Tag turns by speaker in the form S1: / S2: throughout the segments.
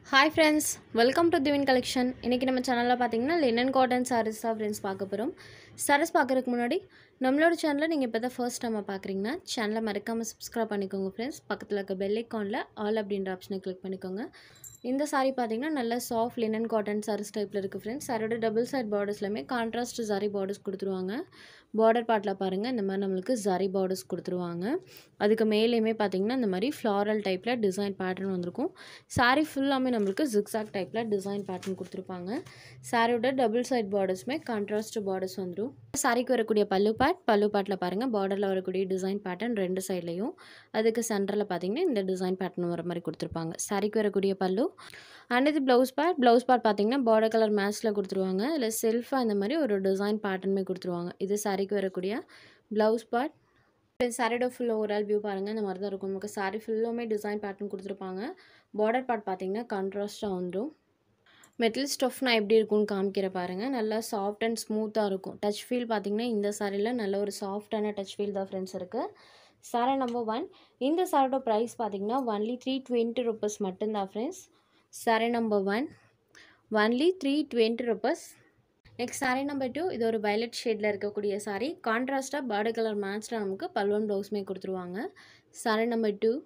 S1: Hi friends, welcome to Thiwin collection. இன்னைக்கு நம்ம சேனல்ல பாத்தீங்கன்னா linen cotton sarees தான் friends பார்க்க போறோம். sarees பார்க்கறதுக்கு முன்னாடி நம்மளோட சேனலை நீங்க இப்பதான் first time பார்க்கறீங்கன்னா சேனலை மறக்காம subscribe பண்ணிக்கோங்க friends. பக்கத்துல இருக்க bell iconல all அப்படிங்கற ஆப்ஷனை click பண்ணிக்கோங்க. இந்த saree பாத்தீங்கன்னா நல்ல soft linen cotton sarees டைப்ல இருக்கு friends. சாரியோட double side bordersலமே contrast zari borders கொடுத்துருவாங்க. border partல பாருங்க இந்த மாதிரி நமக்கு zari borders கொடுத்துருவாங்க. அதுக்கு மேலேயுமே பாத்தீங்கன்னா இந்த மாதிரி floral டைப்ல டிசைன் pattern வந்திருக்கும். saree ஃபுல்லாமே நமக்கு zigzag டைப்ல டிசைன் pattern கொடுத்திருப்பாங்க. சாரியோட double side bordersமே contrast borders வந்துரும். சாரிக்கு வரக்கூடிய பல்லு பார்ட்ல பாருங்க borderல வரக்கூடிய டிசைன் pattern ரெண்டு சைடுலயும் அதுக்கு சென்டர்ல பாத்தீங்கன்னா இந்த டிசைன் pattern வர மாதிரி கொடுத்திருப்பாங்க. சாரிக்கு வரக்கூடிய பல்லு and இது blouse part பாத்தீங்கன்னா border color matchல கொடுத்துருவாங்க. இல்ல செல்ஃபா இந்த மாதிரி ஒரு டிசைன் patternமே கொடுத்துருவாங்க. இது சாரிக்கு வரக்கூடிய blouse part. சாரியோட full overall view பாருங்க இந்த மாதிரி தான் இருக்கும். நமக்கு சாரி ஃபுல்லுமே டிசைன் pattern கொடுத்துருப்பாங்க. border part பாத்தீங்கன்னா கான்ட்ராஸ்டா வந்துரும். மெட்டல் ஸ்டஃப் நான் எப்படி இருக்கும்னு காமிக்கிற பாருங்க. நல்லா சாஃப்ட் அண்ட் ஸ்மூத்தா இருக்கும். டச் ஃபீல் பாத்தீங்கன்னா இந்த சாரில நல்ல ஒரு சாஃப்டான டச் ஃபீல் தான் फ्रेंड्स இருக்கு. சாரி நம்பர் 1. இந்த சாரியோட பிரைஸ் பாத்தீங்கன்னா only 320 rupees மட்டும் தான் friends. Sari number 1 only 320 rupees. Next sari number 2. இது ஒரு வயலட் ஷேட்ல இருக்கக்கூடிய சாரி. கான்ட்ராஸ்டா பார்டர் கலர் மேட்ச்ல நமக்கு பல்லுவன் ப்ளவுஸ்மே கொடுத்துருவாங்க. சாரி நம்பர் 2.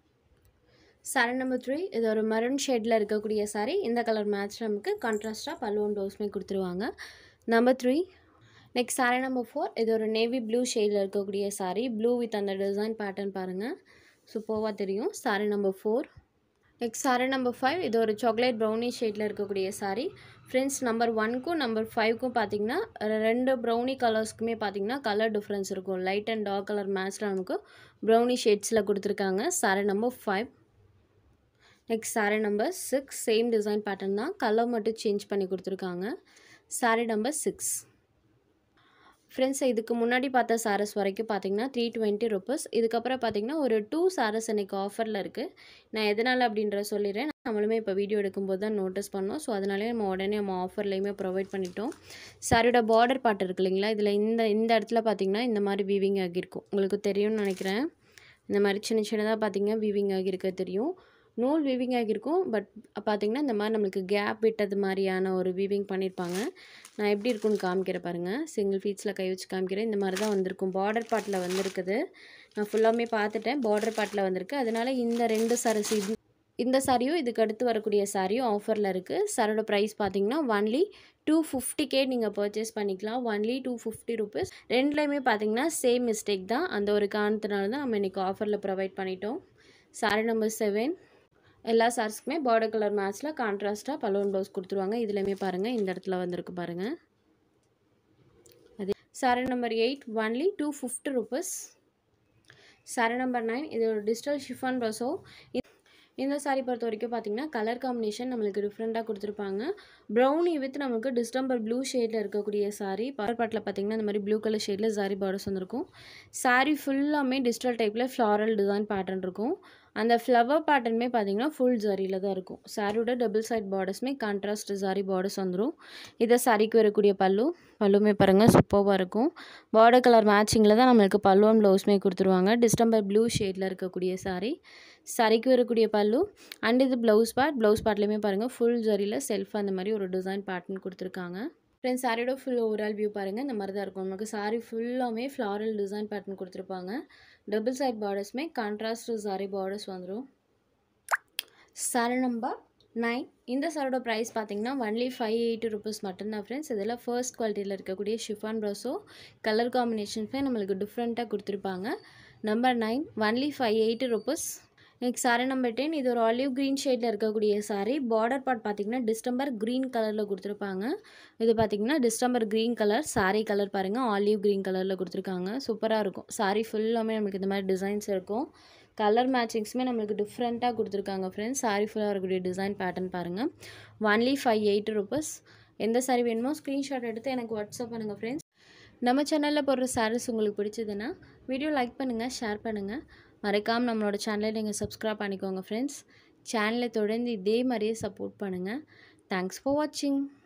S1: சாரி நம்பர் 3. இது ஒரு மெரூன் ஷேட்ல இருக்கக்கூடிய சாரி. இந்த கலர் மேட்ச்ல நமக்கு கான்ட்ராஸ்டா பல்லுவன் ப்ளவுஸ்மே கொடுத்துருவாங்க. நம்பர் 3. Next sari number 4. இது ஒரு நேவி ப்ளூ ஷேட்ல இருக்கக்கூடிய சாரி. ப்ளூ வித் அந்த டிசைன் பேட்டர்ன் பாருங்க. சூப்பர்வா தெரியும். Sari number 4. Next sari number 5. இது ஒரு சாக்லேட் ப்ரௌனி ஷேட்ல இருக்கக்கூடிய சாரி. ஃப்ரெண்ட்ஸ் நம்பர் 1க்கும் நம்பர் 5க்கும் பார்த்தீங்கன்னா ரெண்டு ப்ரௌனி கலர்ஸ்க்குமே பார்த்தீங்கன்னா கலர் டிஃப்ரென்ஸ் இருக்கும். லைட் அண்ட் டார்க் கலர் மேட்ச்ல நமக்கு ப்ரௌனி ஷேட்ஸில் கொடுத்துருக்காங்க. Sari number 5. Next sari number 6. Same design pattern தான், கலர் மட்டும் சேஞ்ச் பண்ணி கொடுத்துருக்காங்க. சாரி நம்பர் 6. ஃப்ரெண்ட்ஸ் இதுக்கு முன்னாடி பார்த்த சாரீஸ் வரைக்கும் பார்த்தீங்கன்னா 320 rupees. இதுக்கப்புறம் பார்த்தீங்கன்னா ஒரு 2 சாரீஸ் இன்றைக்கி ஆஃபரில் இருக்குது. நான் எதனால் அப்படின்ற சொல்லிடுறேன். நம்மளுமே இப்போ வீடியோ எடுக்கும்போது தான் நோட்டீஸ் பண்ணோம். ஸோ அதனாலே நம்ம ஆஃபர்லேயுமே ப்ரொவைட் பண்ணிட்டோம். சாரியோட பார்டர் பார்ட் இருக்கு இல்லைங்களா, இதில் இந்த இடத்துல பார்த்தீங்கன்னா இந்த மாதிரி வீவிங் ஆகியிருக்கும். உங்களுக்கு தெரியும்னு நினைக்கிறேன். இந்த மாதிரி சின்னதாக பார்த்தீங்கன்னா வீவிங் ஆகியிருக்க தெரியும். நூல் வீவிங் ஆகியிருக்கும். பட் பார்த்திங்கன்னா இந்த மாதிரி நம்மளுக்கு கேப் விட்டது மாதிரியான ஒரு வீவிங் பண்ணியிருப்பாங்க. நான் எப்படி இருக்குன்னு காமிக்கிறேன் பாருங்கள். சிங்கிள் ஃபீட்ஸில் கை வச்சு காமிக்கிறேன். இந்த மாதிரி தான் வந்திருக்கும். பார்டர் பார்ட்டில் வந்திருக்குது. நான் ஃபுல்லாமே பார்த்துட்டேன். பார்டர் பார்ட்டில் வந்திருக்கு. அதனால் இந்த ரெண்டு சாரீஸ், இந்த சாரியும் இதுக்கு அடுத்து வரக்கூடிய சாரியும் ஆஃபரில் இருக்குது. சாரியோட ப்ரைஸ் பார்த்திங்கன்னா ஒன்லி 250K நீங்கள் பர்ச்சேஸ் பண்ணிக்கலாம். Only 250 rupees. ரெண்டுலேயுமே பார்த்திங்கன்னா சேம் மிஸ்டேக் தான். அந்த ஒரு காரணத்தினால தான் நம்ம இன்றைக்கி ஆஃபரில் ப்ரொவைட் பண்ணிட்டோம். சாரி நம்பர் 7. எல்லா சாரீஸ்க்குமே பார்டர் கலர் மேட்ச்சில் கான்ட்ராஸ்ட்டாக பலூன் ப்ளவுஸ் கொடுத்துருவாங்க. இதுலேயுமே பாருங்கள் இந்த இடத்துல வந்திருக்கு பாருங்கள். அதே sari number 8. Only 250 rupees. Sari number 9. இது ஒரு டிஜிட்டல் ஷிஃபான் ப்ளவுஸோ. இந்த சாரி பொறுத்த வரைக்கும் பார்த்தீங்கன்னா கலர் காம்பினேஷன் நம்மளுக்கு டிஃப்ரெண்ட்டாக கொடுத்துருப்பாங்க. ப்ரௌனி வித் நமக்கு டிஸ்டம்பர் ப்ளூ ஷேடில் இருக்கக்கூடிய சாரி. பார்டர் பார்ட்டில் பார்த்தீங்கன்னா இந்த மாதிரி ப்ளூ கலர் ஷேடில் சாரி பார்டர்ஸ் வந்துருக்கும். சாரி ஃபுல்லாமே டிஜிட்டல் டைப்பில் ஃப்ளாரல் டிசைன் பேட்டர்ன் இருக்கும். அந்த ஃப்ளவர் பேட்டர்னுமே பார்த்தீங்கன்னா ஃபுல் ஜரியில் தான் இருக்கும். சாரியோட டபுள் சைட் பார்டர்ஸுமே கான்ட்ராஸ்ட் சாரி பார்டர்ஸ் வந்துடும். இதை சாரிக்கு வரக்கூடிய பல்லுமே பாருங்கள் சூப்பராக இருக்கும். பார்டர் கலர் மேட்சிங்கில் தான் நம்மளுக்கு பல்லுவன் ப்ளவுஸ்மே கொடுத்துருவாங்க. டிஸ்டம்பர் ப்ளூ ஷேடில் இருக்கக்கூடிய சாரி. சாரிக்கு வரக்கூடிய பல்லு அண்ட் இது ப்ளவுஸ் பார்ட்லேயுமே பாருங்கள் ஃபுல் ஜரியில் செல்ஃபாக அந்த மாதிரி ஒரு டிசைன் பேட்டர்ன் கொடுத்துருக்காங்க. ஃப்ரெண்ட்ஸ் சாரியோட ஃபுல் ஓவரால் வியூ பாருங்கள் இந்த மாதிரி தான் இருக்கும். நமக்கு சாரி ஃபுல்லாமே ஃப்ளாரல் டிசைன் பேட்டர்ன் கொடுத்துருப்பாங்க. டபுள் சைட் பார்டர்ஸுமே கான்ட்ராஸ்ட் சாரி பார்டர்ஸ் வந்துடும். சாரி நம்பர் 9. இந்த சாரியோட ப்ரைஸ் பார்த்தீங்கன்னா ஒன்லி 580 rupees மட்டும்தான் ஃப்ரெண்ட்ஸ். இதில் ஃபர்ஸ்ட் குவாலிட்டியில் இருக்கக்கூடிய ஷிஃபான் ப்ளவுஸோ கலர் காம்பினேஷன்ஸே நம்மளுக்கு டிஃப்ரெண்ட்டாக கொடுத்துருப்பாங்க. Number 9 only 580 rupees. Next sari number 10. இது ஒரு ஆலிவ் க்ரீன் ஷேடில் இருக்கக்கூடிய சாரி. பார்டர் பார்ட் பார்த்திங்கன்னா டிஸ்டம்பர் க்ரீன் கலரில் கொடுத்துருப்பாங்க. இது பார்த்திங்கன்னா distemper green colour. Sari colour பாருங்கள் ஆலிவ் க்ரீன் கலரில் கொடுத்துருக்காங்க. சூப்பராக இருக்கும். சாரி ஃபுல்லாமே நம்மளுக்கு இந்த மாதிரி டிசைன்ஸ் இருக்கும். கலர் மேட்சிங்ஸுமே நம்மளுக்கு டிஃப்ரெண்ட்டாக கொடுத்துருக்காங்க ஃப்ரெண்ட்ஸ். சாரி ஃபுல்லாக இருக்கக்கூடிய டிசைன் பேட்டர்ன் பாருங்கள். Only 580 rupees. எந்த சாரி வேணுமோ ஸ்க்ரீன்ஷாட் எடுத்து எனக்கு வாட்ஸ்அப் பண்ணுங்கள் ஃப்ரெண்ட்ஸ். நம்ம சேனலில் போடுற சாரீஸ் உங்களுக்கு பிடிச்சதுன்னா வீடியோ லைக் பண்ணுங்கள், ஷேர் பண்ணுங்கள். மறக்காமல் நம்மளோட சேனலை நீங்கள் சப்ஸ்கிரைப் பண்ணிக்கோங்க ஃப்ரெண்ட்ஸ். சேனலை தொடர்ந்து இதே மாதிரியே சப்போர்ட் பண்ணுங்கள். தேங்க்ஸ் ஃபார் வாட்சிங்.